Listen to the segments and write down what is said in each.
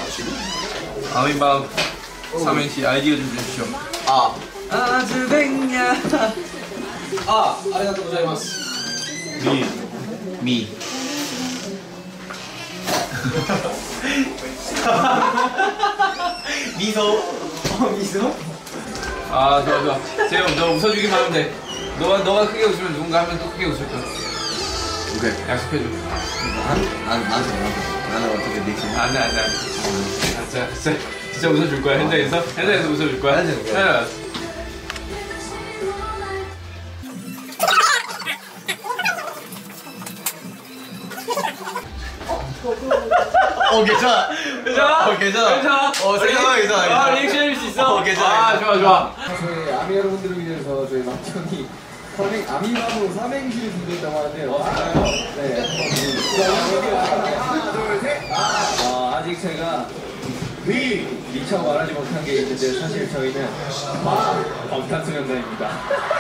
아미밤 삼행시 아이디어 좀 주십시오. 아주 백냐. 아리가또 고자이마스. 미. 미소. 미소? 아 좋아. 재영 너 웃어주기만 하면 돼. 너가 크게 웃으면 누군가 하면 또 크게 웃을 거야. 오케이. 약속해줘. 나는 어떻게 리액션? 안돼. 진짜 웃어줄 거야. 현장에서 웃어줄 거야. 알았어. 괜찮아. 괜찮아. 생각하기 괜찮아. 리액션 해줄 수 있어. 괜찮아. 좋아. 저희 아미 여러분들을 위해서 저희 막전이 아미밤으로 삼행시를 준비했다고 하는데요. 네. 아직 제가 미처 말하지 못한 게 있는데 사실 저희는 방탄소년단입니다.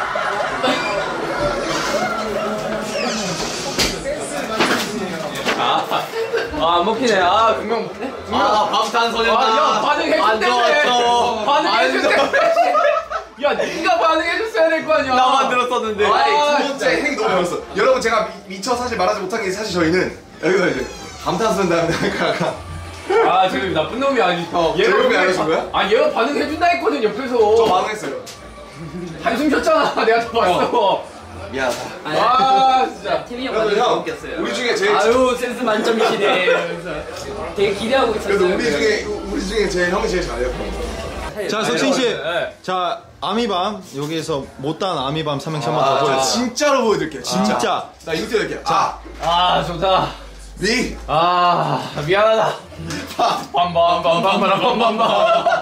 안 먹히네. 분명 방탄소년단. 야, 반응해줬대. 야, 네가 반응해줬어야 될 거 아니야. 나만 들었었는데. 두 번째 행이 너무 어려웠어. 여러분 제가 미처 사실 말하지 못한 게 사실 저희는 여기서 이제 방탄소년단 하니까 지금 나쁜 놈이 아니죠. 제목이 아니신 거야? 얘가 반응해준다 했거든, 옆에서. 저 반응했어요. 한숨 쉬었잖아. 내가 다 봤어. 미안하다. 진짜. 태민이 형 그래도 많이 형 웃겼어요. 우리 중에 제일 아유 센스 만점이시네. 그래서 되게 기대하고 그래도 있었어요. 우리 중에 제 형이 제일 잘해요. 자, 석진 씨. 네. 자, 아미밤 여기에서 못다한 아미밤 삼행시 한번 더 저 보여주세요. 진짜로 보여드릴게요. 진짜. 나 이거 띄워드릴게요. 좋다. 미. 미안하다. 밤밤밤밤밤밤밤밤.